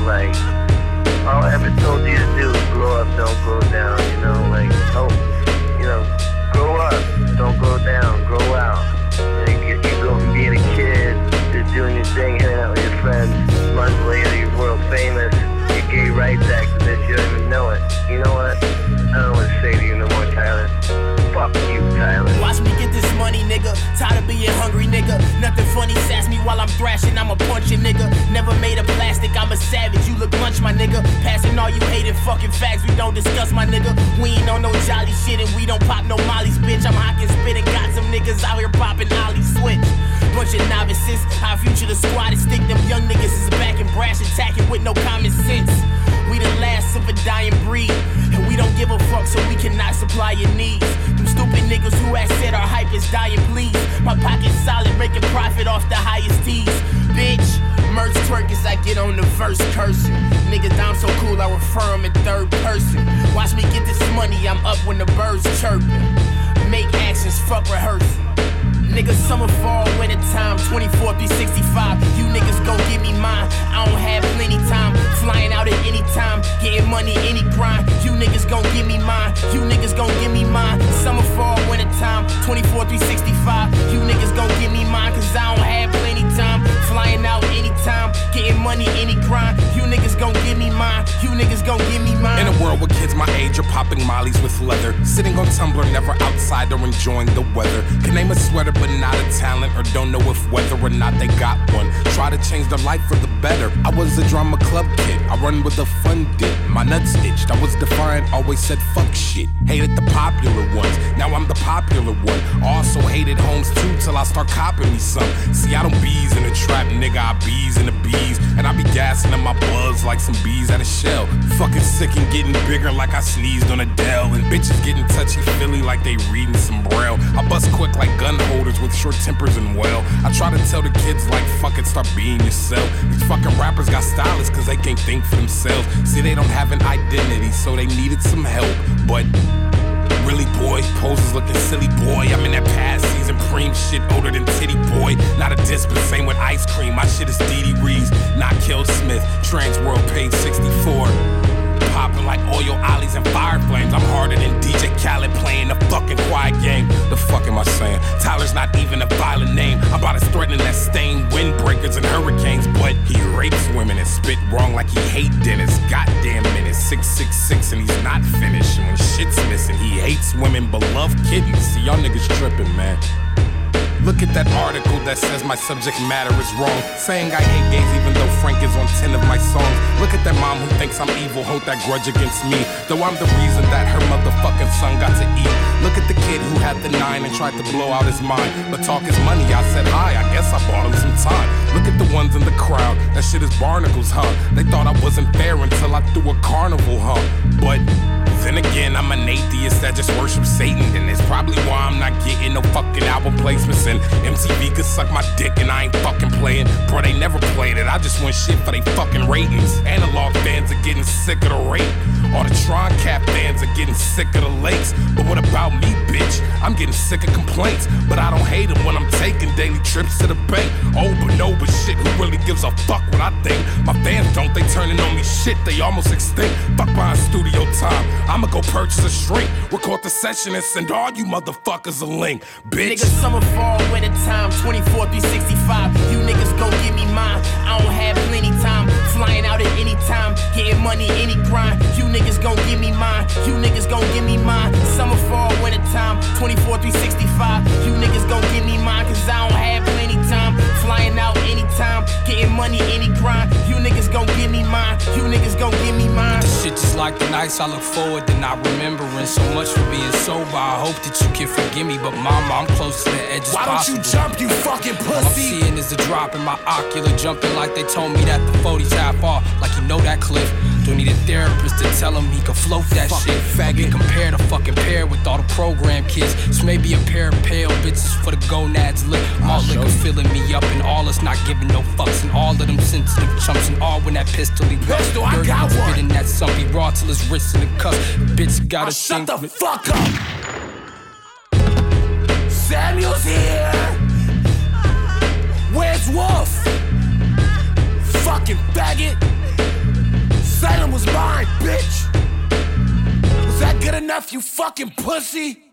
like, all I ever told you to do is grow up, don't go down, you know, like, oh, you know, grow up, don't go down, grow out. You go from being a kid to doing your thing, hanging out with your friends. Months later, you're world famous. You're gay rights activist, you don't even know it. You know what? I don't want to say to you no more, Tyler. Fuck you, Tyler. Watch me get this money, nigga. Tired of being hungry, nigga. Nothing funny, sass me while I'm thrashing. I'ma punch you, nigga. Never made of plastic, I'm a savage. You look lunch, my nigga. Passing all you hated fucking facts. We don't discuss, my nigga. We ain't on no jolly shit and we don't pop no mollies, bitch. I'm hocking, spitting. Got some niggas out here popping ollie switch. Bunch of novices. Our future the squad is stick. Them young niggas is back and brash attacking with no common sense. We the last of a dying breed, and we don't give a fuck, so we cannot supply your needs. Them stupid niggas who act said our hype is dying, please. My pocket's solid, making profit off the highest tees. Bitch, merch twerk as I get on the verse cursing. Niggas, I'm so cool, I refer them in third person. Watch me get this money, I'm up when the birds chirping. Make actions, fuck rehearsing. Niggas, summer, fall, winter time, 24 through 65. You niggas gon' give me mine. I don't have plenty time. Flying out at any time, getting money, any grind. You niggas gon' give me mine. You niggas gon' give me mine. Summer, fall, winter time, 24 through 65. You niggas gon' give me mine, cause I don't have plenty time. Flying out anytime, getting money, any grind. You niggas gon' give me mine. You niggas gon' give me mine. In a world where kids my age are popping mollies with leather, sitting on Tumblr, never outside or enjoying the weather. Can name a sweater but not a talent, or don't know if whether or not they got one. Try to change their life for the better. I was a drama club kid, I run with a fun dip. My nuts itched, I was defiant, always said fuck shit. Hated the popular ones, now I'm the popular one. Also hated homes too till I start copping me some. See, I don't bees in a trap, nigga, I bees in the bees. And I be gassing in my buzz like some bees at a shell. Fucking sick and getting bigger like I sneezed on Adele. And bitches getting touchy-feely like they reading some braille. I bust quick like gun holders with short tempers and well. I try to tell the kids like fuck it, start being yourself. These fucking rappers got stylists cause they can't think for themselves. See, they don't have an identity, so they needed some help. But really, boy, poses looking silly, boy. I'm in that past season preem shit older than titty, boy. Not a diss, but same with ice cream. My shit is Dee Dee Reeves, not Kill Smith. Trans World page 64. Popping like oil ollies and fire flames. I'm harder than DJ Khaled playing the fucking quiet game. The fuck am I saying? Tyler's not even a violent name. I'm about as threatening as stained windbreakers and hurricanes. But he rapes women and spit wrong like he hate Dennis. Goddamn minute, 666 and he's not finished. And when shit's missing, he hates women but love kittens. See, y'all niggas tripping, man. Look at that article that says my subject matter is wrong. Saying I hate gays even though Frank is on 10 of my songs. Look at that mom who thinks I'm evil, hold that grudge against me. Though I'm the reason that her motherfucking son got to eat. Look at the kid who had the 9 and tried to blow out his mind. But talk his money, I said hi, I guess I bought him some time. Look at the ones in the crowd, that shit is barnacles, huh? They thought I wasn't fair until I threw a carnival, huh? But then again, I'm an atheist that just worships Satan. And it's probably why I'm not getting no fucking album placements. And MTV could suck my dick and I ain't fucking playing. Bro, they never played it, I just want shit for they fucking ratings. Analog fans are getting sick of the rate. All the Tron Cap fans are getting sick of the lakes. But what about me, bitch? I'm getting sick of complaints. But I don't hate them when I'm taking daily trips to the bank. Oh, but no, but shit, who really gives a fuck what I think? My fans don't, they turning on me shit, they almost extinct. Fuck buying studio time, I'ma go purchase a shrink, record the session and send all you motherfuckers a link, bitch. Niggas, summer, fall, winter time, 24 through 65. You niggas gon' give me mine. I don't have plenty time. Flying out at any time, getting money, any grind. You niggas gon' give me mine. You niggas gon' give me mine. Summer, fall, winter time, 24 through 65. You niggas gon' give me mine, cause I don't have plenty time. Flying out anytime, getting money, any grind. You niggas gon' give me mine. You niggas gon' give me mine. This shit just like the nights I look forward to not remembering. So much for being sober, I hope that you can forgive me. But mama, I'm close to the edge as possible. Why don't you jump, you fucking pussy? All I'm seeing is a drop in my ocular, jumping like they told me that the 40's half off. Like you know that cliff. Don't need a therapist to tell him he can float that fucking shit. Faggot, compare the fucking pair with all the program kids. So maybe a pair of pale bitches for the gonads lit. All liquor filling me up and all us not giving no fucks. And all of them sensitive chumps and all when that pistol he runs. Pistol, I got one. Spitting that sumpy raw till his wrists in the cuffs. Bitch gotta shut the fuck up. Samuel's here. Where's Wolf? Fucking faggot. good enough, you fucking pussy?